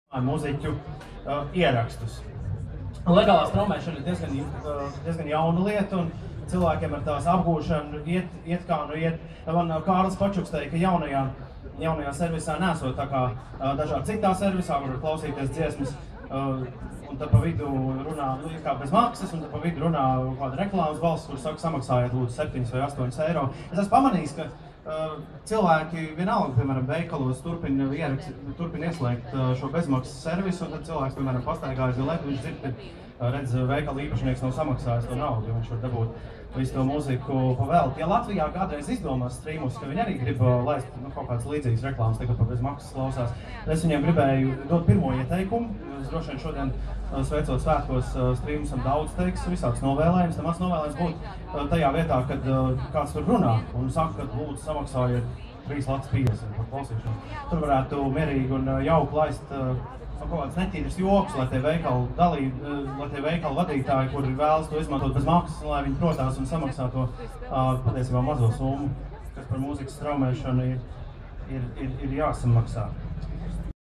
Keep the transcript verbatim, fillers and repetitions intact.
Mūziķu uh, ierakstus. Legālā straumēšana ir diezgan, uh, diezgan jauna lieta, un cilvēkiem ar tās apgūšanu iet, iet kā nu iet. Man Kārlis Pačuks teica, ka jaunajā, jaunajā servisā nesot tā kā uh, dažādi citā servisā, var klausīties dziesmas, uh, un tad pa vidu runā, nu, kā bez maksas, un tad pa vidu runā kāda reklāmas balss, kur saka, samaksājiet lūdzu septiņus vai astoņus eiro. Es esmu pamanījis, ka Uh, cilvēki vienalga, piemēram, veikalos turpina, ierakst, turpina ieslēgt uh, šo bezmaksas servisu, un tad cilvēks, piemēram, pastaigājas galētu, viņš dzird, ka uh, redz, veikala īpašnieks nav samaksājis to naudu, jo viņš var dabūt visu to mūziku pavēlt. Ja Latvijā kādreiz izdomās streamus, ka viņi arī grib uh, laist nu, kaut kādas līdzīgas reklāmas, tagad pa bezmaksas klausās, es viņiem gribēju dot pirmo ieteikumu. Es droši vien šodien uh, sveicot svētkos uh, streamusam daudz teiks, visāds novēlējums. Tam mans novēlējums būtu uh, tajā vietā, kad uh, kāds tur runā un saka, ka lūdzu samaksājiet trīs lats piecdesmit par klausīšanu. Tur varētu mierīgi un uh, jauki laist uh, kaut kāds netīras joks, lai tie veikalu dalī, uh, lai tie veikalu vadītāji, kuri vēlas to izmantot bez maksas, lai viņi protās un samaksā to uh, patiesībā mazo summu, kas par mūzikas straumēšanu ir, ir, ir, ir jāsamaksā.